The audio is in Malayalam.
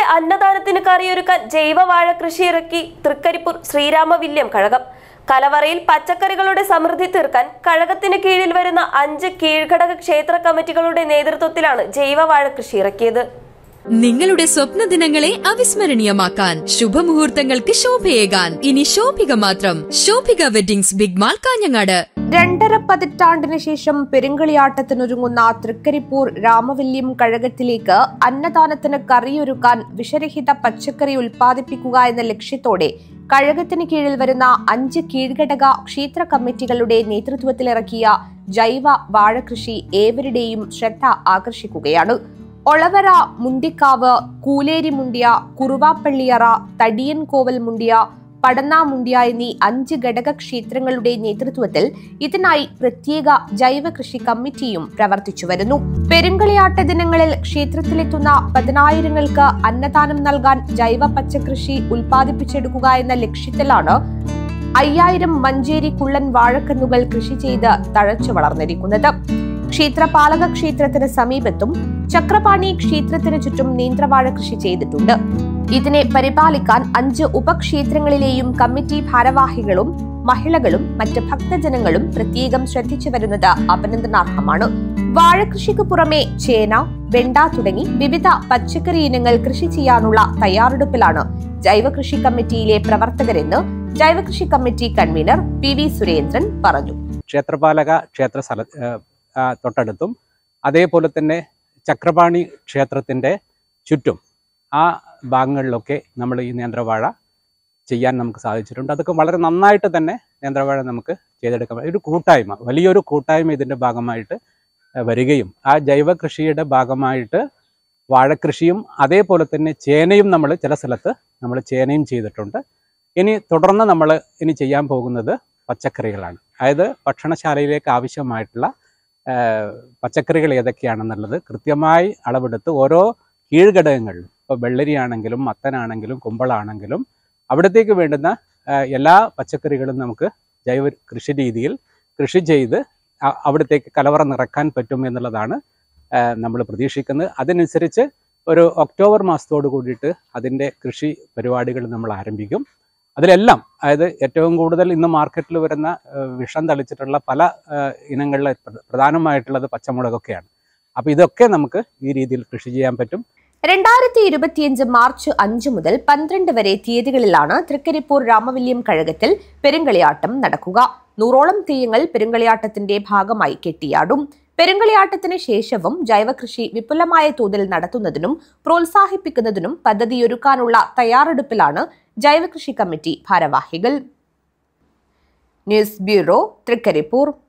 അന്നദാനത്തിന് കറിയൊരുക്കാൻ ജൈവ വാഴ കൃഷി ഇറക്കി തൃക്കരിപ്പൂർ ശ്രീരാമ വില്യം കഴകം. കലവറയിൽ പച്ചക്കറികളുടെ സമൃദ്ധി തീർക്കാൻ കഴകത്തിന് കീഴിൽ വരുന്ന 5 കീഴ്ഘടക ക്ഷേത്ര കമ്മിറ്റികളുടെ നേതൃത്വത്തിലാണ് ജൈവ വാഴ കൃഷി ഇറക്കിയത്. നിങ്ങളുടെ സ്വപ്ന ദിനങ്ങളെ അവിസ്മരണീയമാക്കാൻ, ശുഭമുഹൂർത്തങ്ങൾക്ക് ശോഭയേകാൻ ഇനി ശോഭിക മാത്രം. Shobhika weddings, big mall, Kanhangad. 2.5 പതിറ്റാണ്ടിന് ശേഷം പെരുങ്കളിയാട്ടത്തിനൊരുങ്ങുന്ന തൃക്കരിപ്പൂർ രാമവല്യം കഴകത്തിലേക്ക് അന്നദാനത്തിന് കറിയൊരുക്കാൻ വിഷരഹിത പച്ചക്കറി ഉൽപ്പാദിപ്പിക്കുക എന്ന ലക്ഷ്യത്തോടെ കഴകത്തിന് കീഴിൽ വരുന്ന 5 കീഴ്ഘടക ക്ഷേത്ര കമ്മിറ്റികളുടെ നേതൃത്വത്തിലിറക്കിയ ജൈവ വാഴകൃഷി ഏവരുടെയും ശ്രദ്ധ ആകർഷിക്കുകയാണ്. ഒളവറ, മുണ്ടിക്കാവ്, കൂലേരി മുണ്ടിയ, കുറുവാപ്പള്ളിയറ, തടിയൻ കോവൽ മുണ്ടിയ, പടന്ന മുണ്ടിയ എന്നീ 5 ഘടക ക്ഷേത്രങ്ങളുടെ നേതൃത്വത്തിൽ ഇതിനായി പ്രത്യേക ജൈവ കൃഷി കമ്മിറ്റിയും പ്രവർത്തിച്ചു വരുന്നു. പെരുങ്കളിയാട്ട ദിനങ്ങളിൽ ക്ഷേത്രത്തിലെത്തുന്ന 10,000-ങ്ങൾക്ക് അന്നദാനം നൽകാൻ ജൈവ പച്ചക്കൃഷി ഉൽപ്പാദിപ്പിച്ചെടുക്കുക എന്ന ലക്ഷ്യത്തിലാണ് 5,000 മഞ്ചേരി കുള്ളൻ വാഴക്കന്നുകൾ കൃഷി ചെയ്ത് തഴച്ചു വളർന്നിരിക്കുന്നത്. ക്ഷേത്രപാലക ക്ഷേത്രത്തിന് സമീപത്തും ചക്രപാണി ക്ഷേത്രത്തിന് ചുറ്റും നേന്ത്രവാഴ കൃഷി ചെയ്തിട്ടുണ്ട്. ഇതിനെ പരിപാലിക്കാൻ 5 ഉപക്ഷേത്രങ്ങളിലെയും കമ്മിറ്റി ഭാരവാഹികളും മഹിളകളും മറ്റ് ഭക്തജനങ്ങളും പ്രത്യേകം ശ്രദ്ധിച്ചു വരുന്നത് അഭിനന്ദനാർഹമാണ്. വാഴകൃഷിക്ക് പുറമെ ചേന, വെണ്ട തുടങ്ങി വിവിധ പച്ചക്കറി ഇനങ്ങൾ കൃഷി ചെയ്യാനുള്ള തയ്യാറെടുപ്പിലാണ് ജൈവ കൃഷി കമ്മിറ്റിയിലെ പ്രവർത്തകരെന്ന് ജൈവ കൃഷി കമ്മിറ്റി കൺവീനർ PV സുരേന്ദ്രൻ പറഞ്ഞു. ക്ഷേത്രപാലക ക്ഷേത്ര തൊട്ടടുത്തും അതേപോലെ തന്നെ ചക്രപാണി ക്ഷേത്രത്തിൻ്റെ ചുറ്റും ആ ഭാഗങ്ങളിലൊക്കെ നമ്മൾ ഈ നേന്ത്രവാഴ ചെയ്യാൻ നമുക്ക് സാധിച്ചിട്ടുണ്ട്. അതൊക്കെ വളരെ നന്നായിട്ട് തന്നെ നേന്ത്രവാഴ നമുക്ക് ചെയ്തെടുക്കാം. ഒരു കൂട്ടായ്മ, വലിയൊരു കൂട്ടായ്മ ഇതിൻ്റെ ഭാഗമായിട്ട് വരികയും ആ ജൈവ കൃഷിയുടെ ഭാഗമായിട്ട് വാഴക്കൃഷിയും അതേപോലെ തന്നെ ചേനയും നമ്മൾ ചില സ്ഥലത്ത് നമ്മൾ ചേനയും ചെയ്തിട്ടുണ്ട്. ഇനി തുടർന്ന് നമ്മൾ ഇനി ചെയ്യാൻ പോകുന്നത് പച്ചക്കറികളാണ്. അതായത് ഭക്ഷണശാലയിലേക്ക് ആവശ്യമായിട്ടുള്ള പച്ചക്കറികൾ ഏതൊക്കെയാണെന്നുള്ളത് കൃത്യമായി അളവെടുത്ത് ഓരോ കീഴ്ഘടകങ്ങളിലും, ഇപ്പോൾ വെള്ളരിയാണെങ്കിലും മത്തനാണെങ്കിലും കുമ്പളാണെങ്കിലും അവിടത്തേക്ക് വേണ്ടുന്ന എല്ലാ പച്ചക്കറികളും നമുക്ക് ജൈവ കൃഷി രീതിയിൽ കൃഷി ചെയ്ത് അവിടത്തേക്ക് കലവറ നിറക്കാൻ പറ്റും എന്നുള്ളതാണ് നമ്മൾ പ്രതീക്ഷിക്കുന്നത്. അതനുസരിച്ച് ഒരു ഒക്ടോബർ മാസത്തോട് കൂടിയിട്ട് അതിൻ്റെ കൃഷി പരിപാടികൾ നമ്മൾ ആരംഭിക്കും. അതിലെല്ലാം അതായത് ഏറ്റവും കൂടുതൽ ഇന്ന് മാർക്കറ്റിൽ വരുന്ന വിഷം തളിച്ചിട്ടുള്ള പല ഇനങ്ങളിലെ പ്രധാനമായിട്ടുള്ളത് പച്ചമുളകൊക്കെയാണ്. അപ്പോൾ ഇതൊക്കെ നമുക്ക് ഈ രീതിയിൽ കൃഷി ചെയ്യാൻ പറ്റും. 2025 മാർച്ച് 5 മുതൽ 12 വരെ തീയതികളിലാണ് തൃക്കരിപ്പൂർ രാമവല്യം കഴകത്തിൽ പെരുങ്കളിയാട്ടം നടക്കുക. 100ഓളം തെയ്യങ്ങൾ പെരുങ്കളിയാട്ടത്തിന്റെ ഭാഗമായി കെട്ടിയാടും. പെരുങ്കളിയാട്ടത്തിന് ശേഷവും ജൈവകൃഷി വിപുലമായ തോതിൽ നടത്തുന്നതിനും പ്രോത്സാഹിപ്പിക്കുന്നതിനും പദ്ധതിയൊരുക്കാനുള്ള തയ്യാറെടുപ്പിലാണ് ജൈവകൃഷി കമ്മിറ്റി ഭാരവാഹികൾ. News bureau, Trikaripur.